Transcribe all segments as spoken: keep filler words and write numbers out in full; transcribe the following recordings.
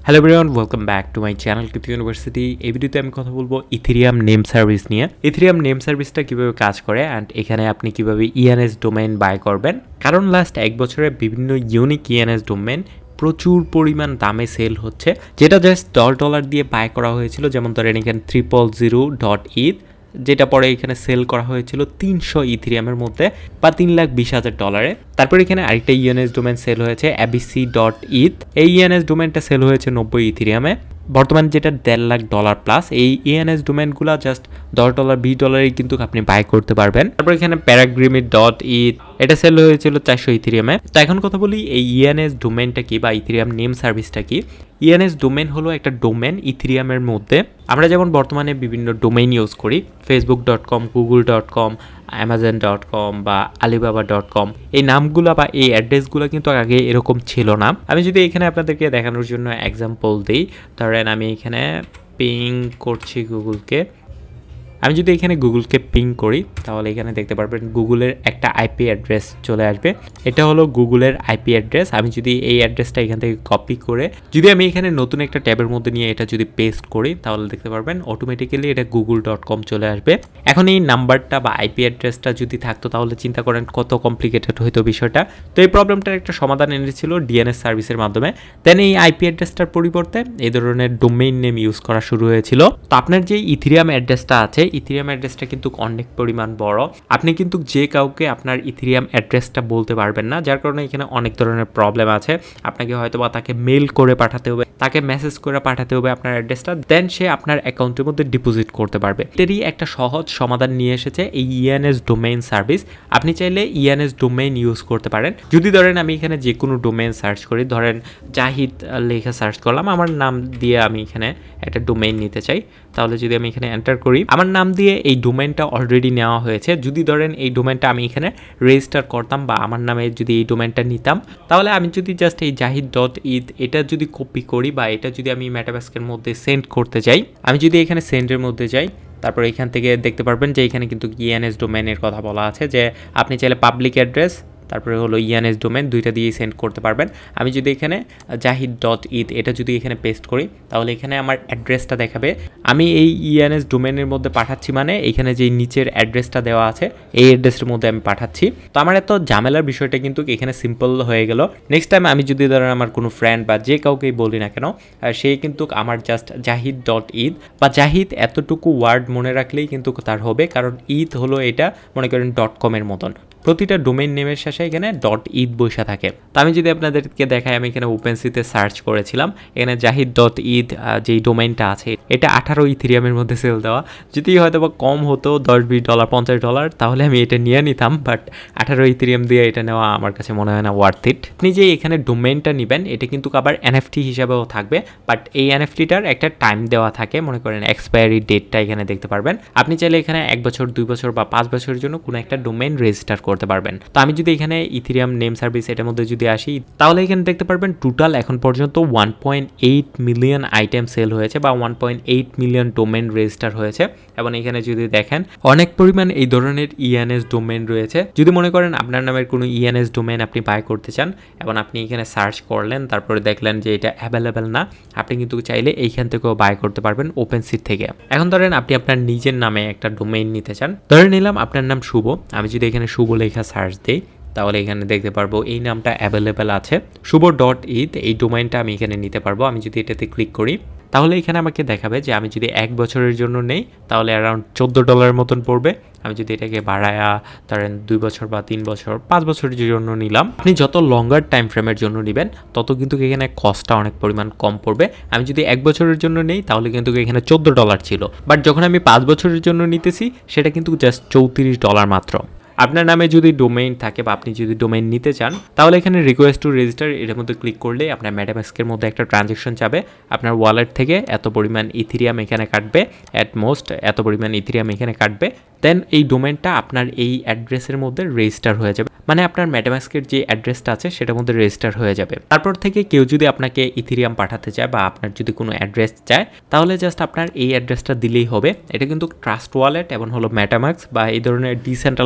Hello everyone, welcome back to my channel Kit university. এই ভিডিওতে আমি কথা বলবো ইথেরিয়াম নেম সার্ভিস নিয়ে। ইথেরিয়াম নেম সার্ভিসটা কিভাবে কাজ করে অ্যান্ড এখানে আপনি কিভাবে ইএনএস ডোমেইন বাই করবেন, কারণ লাস্ট এক বছরে বিভিন্ন ইউনিক ইএনএস ডোমেইন প্রচুর পরিমাণ দামে সেল হচ্ছে, যেটা জাস্ট দশ ডলার দিয়ে বাই করা হয়েছিল। যেমন ধরেন এখানে ট্রিপল জিরো ডট ইথ, যেটা পরে এখানে সেল করা হয়েছিল তিনশো ইথেরিয়ামের মধ্যে বা তিন লাখ বিশ হাজার ডলারে। তারপর এখানে আরেকটা ইএনএস ডোমেন সেল হয়েছে এবিসি ডট ইথ। এই ইএনএস ডোমেনটা সেল হয়েছে নব্বই ইথেরিয়ামে, বর্তমানে যেটা দেড় লাখ ডলার প্লাস। এই ইএনএস ডোমেনগুলো জাস্ট দশ ডলার বিশ ডলারেই কিন্তু আপনি বাই করতে পারবেন। তারপর এখানে প্যারাগ্রিমিট ডট ইথ, এটা সেল হয়েছিল চারশো ইথেরিয়ামে। তো এখন কথা বলি এই ইএনএস ডোমেনটা কি বা ইথেরিয়াম নেম সার্ভিসটা কি। ইএনএস ডোমেন হলো একটা ডোমেন ইথেরিয়ামের মধ্যে। আমরা যেমন বর্তমানে বিভিন্ন ডোমেইন ইউজ করি, Facebook dot com, Google dot com, Amazon dot com বা আলিবাবা ডট কম, এই নামগুলো বা এই অ্যাড্রেসগুলো কিন্তু আগে এরকম ছিল না। আমি যদি এখানে আপনাদেরকে দেখানোর জন্য এক্সাম্পল দিই, ধরেন আমি এখানে পিং করছি গুগলকে। আমি যদি এখানে গুগলকে পিং করি তাহলে এখানে দেখতে পারবেন গুগলের একটা আইপি অ্যাড্রেস চলে আসবে। এটা হলো গুগলের আইপি অ্যাড্রেস। আমি যদি এই অ্যাড্রেসটা এখান থেকে কপি করে যদি আমি এখানে নতুন একটা ট্যাবের মধ্যে নিয়ে এটা যদি পেস্ট করি তাহলে দেখতে পারবেন অটোমেটিক্যালি এটা গুগল ডট কম চলে আসবে। এখন এই নাম্বারটা বা আইপি অ্যাড্রেসটা যদি থাকতো তাহলে চিন্তা করেন কত কমপ্লিকেটেড হইতো বিষয়টা। তো এই প্রবলেমটার একটা সমাধান এনেছিল ডিএনএস সার্ভিসের মাধ্যমে। দেন এই আইপি অ্যাড্রেসটার পরিবর্তে এই ধরনের ডোমেইন নেম ইউজ করা শুরু হয়েছিল। তো আপনার যে ইথেরিয়াম অ্যাড্রেসটা আছে, ইথেরিয়াম অ্যাড্রেসটা কিন্তু অনেক পরিমাণ বড়। আপনি কিন্তু যে কাউকে আপনার ইথেরিয়াম অ্যাড্রেসটা বলতে পারবেন না, যার কারণে এখানে অনেক ধরনের প্রবলেম আছে। আপনাকে হয়তো বা তাকে মেল করে পাঠাতে হবে, তাকে মেসেজ করে পাঠাতে হবে আপনার অ্যাড্রেসটা, দেন সে আপনার অ্যাকাউন্টের মধ্যে ডিপোজিট করতে পারবে। এটারই একটা সহজ সমাধান নিয়ে এসেছে এই ইএনএস ডোমেইন সার্ভিস। আপনি চাইলে ইএনএস ডোমেইন ইউজ করতে পারেন। যদি ধরেন আমি এখানে যে কোনো ডোমেইন সার্চ করি, ধরেন জাহিদ লেখা সার্চ করলাম, আমার নাম দিয়ে আমি এখানে একটা ডোমেইন নিতে চাই, তাহলে যদি আমি এখানে এন্টার করি, আমার নাম দিয়ে এই ডোমেইনটা অলরেডি নেওয়া হয়েছে। যদি ধরেন এই ডোমেইনটা আমি এখানে রেজিস্টার করতাম বা আমার নামে যদি এই ডোমেইনটা নিতাম, তাহলে আমি যদি জাস্ট এই জাহিদ ডট ইথ এটা যদি কপি করি বা এটা যদি আমি মেটামাস্কের মধ্যে সেন্ড করতে চাই, আমি যদি এখানে সেন্ডের মধ্যে যাই, তারপর এখান থেকে দেখতে পারবেন যে এখানে কিন্তু ইএনএস ডোমেইনের কথা বলা আছে, যে আপনি চাইলে পাবলিক অ্যাড্রেস তারপরে হলো ইএনএস ডোমেইন দুইটা দিয়ে সেন্ড করতে পারবেন। আমি যদি এখানে জাহিদ ডট ইথ এটা যদি এখানে পেস্ট করি তাহলে এখানে আমার অ্যাড্রেসটা দেখাবে। আমি এই ইএনএস ডোমেইনের মধ্যে পাঠাচ্ছি, মানে এখানে যে নিচের অ্যাড্রেসটা দেওয়া আছে এই অ্যাড্রেসের মধ্যে আমি পাঠাচ্ছি। তো আমার এত ঝামেলার বিষয়টা কিন্তু এখানে সিম্পল হয়ে গেল। নেক্সট টাইম আমি যদি ধরেন আমার কোনো ফ্রেন্ড বা যে কাউকেই বলি না কেন, সে কিন্তু আমার জাস্ট জাহিদ ডট ইথ বা জাহিদ এতটুকু ওয়ার্ড মনে রাখলেই কিন্তু তার হবে, কারণ ইথ হলো এটা মনে করেন ডট কমের মতন। প্রতিটা ডোমেইন নেমের শেষে এখানে ডট ইথ বসে থাকে। তো আমি যদি আপনাদেরকে দেখাই, আমি এখানে ওপেনসিতে সার্চ করেছিলাম, এখানে জাহিদ ডট ইথ যেই ডোমেইনটা আছে এটা আঠারো ইথেরিয়ামের মধ্যে সেল দেওয়া। যদি হয়তো বা কম হতো দশ বিশ ডলার পঞ্চাশ ডলার তাহলে আমি এটা নিয়ে নিতাম, বাট আঠারো ইথেরিয়াম দিয়ে এটা নেওয়া আমার কাছে মনে হয় না ওয়ার্থ ইট। আপনি যে এখানে ডোমেইনটা নেবেন এটা কিন্তু আবার এনএফটি হিসাবেও থাকবে, বাট এই এনএফটিটার একটা টাইম দেওয়া থাকে, মনে করেন এক্সপায়ারি ডেটটা এখানে দেখতে পারবেন। আপনি চাইলে এখানে এক বছর দুই বছর বা পাঁচ বছরের জন্য কোনো একটা ডোমেইন রেজিস্টার করতে পারবেন। তো আমি যদি এখানে ইথেরিয়াম নেম সার্ভিস এটার মধ্যে যদি আসি তাহলে এখানে দেখতে পারবেন টোটাল এখন পর্যন্ত one point eight million item sale হয়েছে বা one point eight million domain register হয়েছে। এবং এখানে যদি দেখেন অনেক পরিমাণ এই ধরনের ইএনএস ডোমেইন রয়েছে। যদি মনে করেন আপনার নামের কোনো ইএনএস ডোমেইন আপনি বাই করতে চান এবং আপনি এখানে সার্চ করলেন, তারপরে দেখলেন যে এটা অ্যাভেলেবেল না, আপনি কিন্তু চাইলে এইখান থেকেও বাই করতে পারবেন ওপেনসিট থেকে। এখন ধরেন আপনি আপনার নিজের নামে একটা ডোমেইন নিতে চান, ধরে নিলাম আপনার নাম শুভ। আমি যদি এখানে শুভ লেখা সার্চ দিই তাহলে এখানে দেখতে পারবো এই নামটা অ্যাভেলেবেল আছে, শুভ ডট ইথ এই ডোমেইনটা আমি এখানে নিতে পারবো। আমি যদি এটাতে ক্লিক করি তাহলে এখানে আমাকে দেখাবে যে আমি যদি এক বছরের জন্য নেই তাহলে অ্যারাউন্ড চোদ্দো ডলারের মতন পড়বে। আমি যদি এটাকে বাড়ায়া ধরেন দুই বছর বা তিন বছর পাঁচ বছরের জন্য নিলাম, আপনি যত লঙ্গার টাইম ফ্রেমের জন্য নেবেন তত কিন্তু এখানে কস্টটা অনেক পরিমাণ কম পড়বে। আমি যদি এক বছরের জন্য নেই তাহলে কিন্তু এখানে চোদ্দো ডলার ছিল, বাট যখন আমি পাঁচ বছরের জন্য নিতেছি সেটা কিন্তু জাস্ট চৌত্রিশ ডলার মাত্র। আপনার নামে যদি ডোমেইন থাকে বা আপনি যদি ডোমেইন নিতে চান তাহলে এখানে রিকোয়েস্ট টু রেজিস্টার এর মধ্যে ক্লিক করলে আপনার মেটামাস্কের মধ্যে একটা ট্রানজ্যাকশন যাবে, আপনার ওয়ালেট থেকে এত পরিমাণ ইথেরিয়াম এখানে কাটবে, অ্যাট মোস্ট এত পরিমাণ ইথেরিয়াম এখানে কাটবে। দেন এই ডোমেইনটা আপনার এই অ্যাড্রেসের মধ্যে রেজিস্টার হয়ে যাবে, মানে আপনার মেটামাস্কের যে অ্যাড্রেসটা আছে সেটার মধ্যে রেজিস্টার হয়ে যাবে। তারপর থেকে কেউ যদি আপনাকে ইথেরিয়াম পাঠাতে চায় বা আপনার যদি কোনো অ্যাড্রেস চায় তাহলে জাস্ট আপনার এই অ্যাড্রেসটা দিলেই হবে। এটা কিন্তু ট্রাস্ট ওয়ালেট এবং হলো মেটামাস্ক বা এই ধরনের ডিসেন্ট্রালাইজ ওয়ালেট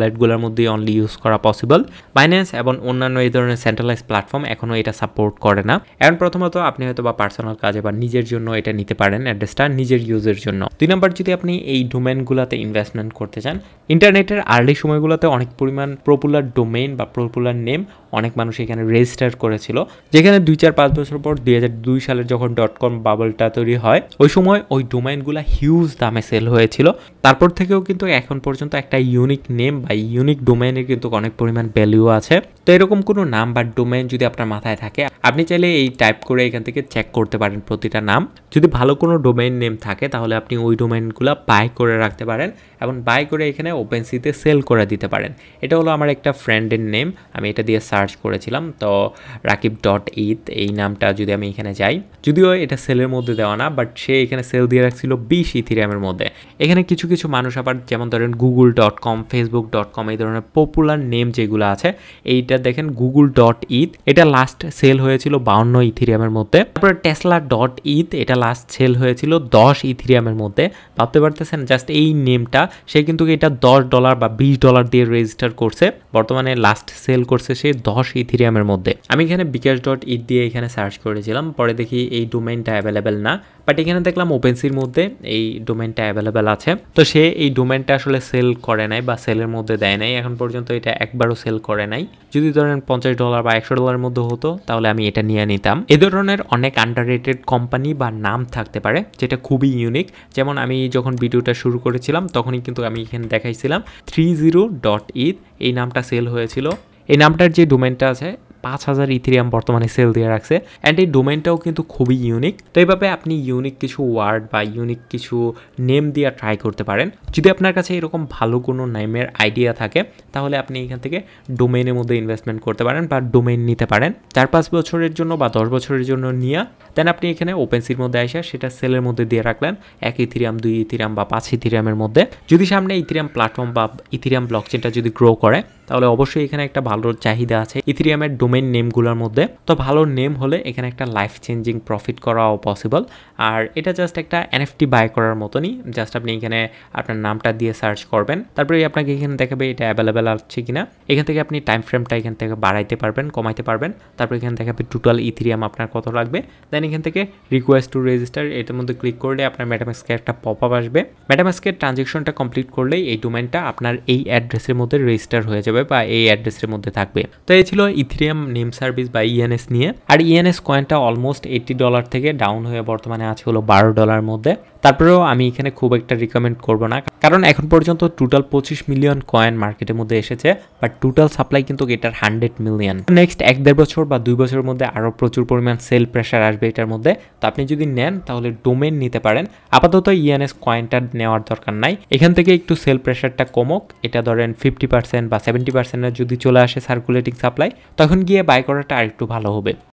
ওয়ালেটগুলোর মধ্যেই অনলি ইউজ করা পসিবল। বাইন্যান্স এবং অন্যান্য এই ধরনের সেন্ট্রালাইজ প্ল্যাটফর্ম এখনও এটা সাপোর্ট করে না। এখন প্রথমত আপনি হয়তো বা পার্সোনাল কাজে বা নিজের জন্য এটা নিতে পারেন অ্যাড্রেসটা নিজের ইউজের জন্য। দুই নাম্বার, যদি আপনি এই ডোমেইনগুলোতে ইনভেস্টমেন্ট করতে চান, ইন্টারনেটের আর্লি সময়গুলোতে অনেক পরিমাণ পপুলার ডোমেইন বা পপুলার নেম অনেক মানুষ এখানে রেজিস্টার করেছিল, যেখানে দুই চার পাঁচ বছর পর দুই হাজার দুই সালের যখন ডট কম বাবলটা তৈরি হয় ওই সময় ওই ডোমেইনগুলো হিউজ দামে সেল হয়েছিল। তারপর থেকেও কিন্তু এখন পর্যন্ত একটা ইউনিক নেম বা ইউনিক ডোমেইনের কিন্তু অনেক পরিমাণ ভ্যালু আছে। তো এরকম কোনো নাম বা ডোমেইন যদি আপনার মাথায় থাকে, আপনি চাইলে এই টাইপ করে এখান থেকে চেক করতে পারেন প্রতিটা নাম। যদি ভালো কোনো ডোমেইন নেম থাকে তাহলে আপনি ওই ডোমেইনগুলো বাই করে রাখতে পারেন এবং বাই করে এখানে ওপেনসিতে সেল করে দিতে পারেন। এটা হলো আমার একটা ফ্রেন্ডের নেম, আমি এটা দিয়ে সার্চ করেছিলাম। তো রাকিব ডট ইথ এই নামটা যদি আমি এখানে যাই, যদিও এটা সেলের মধ্যে দেওয়া না, বাট সে এখানে সেল দিয়ে রাখছিল বিশ ইথিরিয়ামের মধ্যে। এখানে কিছু কিছু মানুষ আবার যেমন ধরেন Google dot com, Facebook dot com এই ধরনের পপুলার নেম যেগুলো আছে, এইটা দেখেন গুগল ডট ইথ, এটা লাস্ট সেল হয়েছিল বাউন্ন ইথিরিয়ামের মধ্যে। তারপরে টেসলা ডট ইথ, এটা লাস্ট সেল হয়েছিল দশ ইথিরিয়ামের মধ্যে। ভাবতে পারতেছেন জাস্ট এই নেমটা, সে কিন্তু এটা দশ ডলার বা বিশ ডলার দিয়ে রেজিস্টার করছে, বর্তমানে লাস্ট সেল করছে সে দশ ইথিরিয়ামের মধ্যে। আমি এখানে বিকাশ ডট ইথ দিয়ে এখানে সার্চ করেছিলাম, পরে দেখি এই ডোমেইনটা অ্যাভেলেবেল না, বাট এখানে দেখলাম ওপেনসির মধ্যে এই ডোমেইনটা অ্যাভেলেবেল আছে। তো সে এই ডোমেইনটা আসলে সেল করে নাই বা সেলের মধ্যে দেয় নাই, এখন পর্যন্ত এটা একবারও সেল করে নাই। যদি ধরেন পঞ্চাশ ডলার বা একশো ডলারের মধ্যে হতো তাহলে আমি এটা নিয়ে নিতাম। এ ধরনের অনেক আন্ডাররেটেড কোম্পানি বা নাম থাকতে পারে যেটা খুবই ইউনিক। যেমন আমি যখন ভিডিওটা শুরু করেছিলাম তখনই কিন্তু আমি এখানে দেখাইছিলাম থ্রি জিরো ডট ইথ, এই নামটা সেল হয়েছিল। এই নামটার যে ডোমেইনটা আছে পাঁচ হাজার ইথিরিয়াম বর্তমানে সেল দিয়ে রাখছে, অ্যান্ড এই ডোমেইনটাও কিন্তু খুবই ইউনিক। তো এইভাবে আপনি ইউনিক কিছু ওয়ার্ড বা ইউনিক কিছু নেম দিয়ে ট্রাই করতে পারেন। যদি আপনার কাছে এরকম ভালো কোনো নেমের আইডিয়া থাকে তাহলে আপনি এখান থেকে ডোমেইনের মধ্যে ইনভেস্টমেন্ট করতে পারেন বা ডোমেইন নিতে পারেন চার পাঁচ বছরের জন্য বা দশ বছরের জন্য নিয়ে, দেন আপনি এখানে ওপেনসির মধ্যে আসে সেটা সেলের মধ্যে দিয়ে রাখলেন এক ইথিরিয়াম, দুই ইথিরিয়াম বা পাঁচ ইথিরিয়ামের মধ্যে। যদি সামনে ইথিরিয়াম প্ল্যাটফর্ম বা ইথিরিয়াম ব্লকচেনটা যদি গ্রো করে তাহলে অবশ্যই এখানে একটা ভালো চাহিদা আছে ইথিরিয়ামের ডোমেইন নেমগুলোর মধ্যে। তো ভালো নেম হলে এখানে একটা লাইফ চেঞ্জিং প্রফিট করাও পসিবল। আর এটা জাস্ট একটা এনএফটি বাই করার মতনই, জাস্ট আপনি এখানে আপনার নামটা দিয়ে সার্চ করবেন, তারপরে আপনাকে এখানে দেখাবে এটা অ্যাভেলেবেল আছে কিনা। এখান থেকে আপনি টাইম ফ্রেমটা এখান থেকে বাড়াইতে পারবেন, কমাইতে পারবেন। তারপর এখানে দেখাবে টোটাল ইথিরিয়াম আপনার কত লাগবে, দেন এখান থেকে রিকোয়েস্ট টু রেজিস্টার এটার মধ্যে ক্লিক করলে আপনার মেটামাস্কে একটা পপ আপ আসবে। মেটামাস্কের ট্রানজেকশনটা কমপ্লিট করলেই এই ডোমেইনটা আপনার এই অ্যাড্রেসের মধ্যে রেজিস্টার হয়ে যাবে বা এই অ্যাড্রেসের মধ্যে থাকবে। তো এই ছিল ইথিরিয়াম নেম সার্ভিস বা ইএনএস নিয়ে। আর ইএনএস কয়েনটা অলমোস্ট এইটি ডলার থেকে ডাউন হয়ে বর্তমানে আছে হলো বারো ডলার মধ্যে। তারপরেও আমি এখানে খুব একটা রিকমেন্ড করব না, কারণ এখন পর্যন্ত টোটাল পঁচিশ মিলিয়ন কয়েন মার্কেটের মধ্যে এসেছে, বাট টোটাল সাপ্লাই কিন্তু এটার হান্ড্রেড মিলিয়ন। নেক্সট এক দেড় বছর বা দুই বছরের মধ্যে আরও প্রচুর পরিমাণ সেল প্রেশার আসবে এটার মধ্যে। তো আপনি যদি নেন তাহলে ডোমেইন নিতে পারেন, আপাতত ইএনএস কয়েনটা নেওয়ার দরকার নাই। এখান থেকে একটু সেল প্রেশারটা কমুক, এটা ধরেন ফিফটি পার্সেন্ট বা সেভেন্টি পার্সেন্টের যদি চলে আসে সার্কুলেটিং সাপ্লাই, তখন গিয়ে বাই করাটা আরেকটু ভালো হবে।